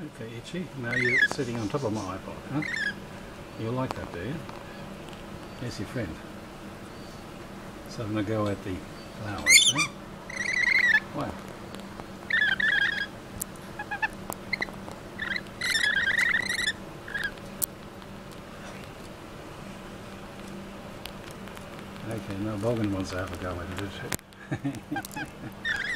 Okay, itchy. Now you're sitting on top of my iPod, huh? You like that, do you? Here's your friend. So I'm going to go at the flowers, huh? Wow. Okay, now Bogan wants to have a go at it.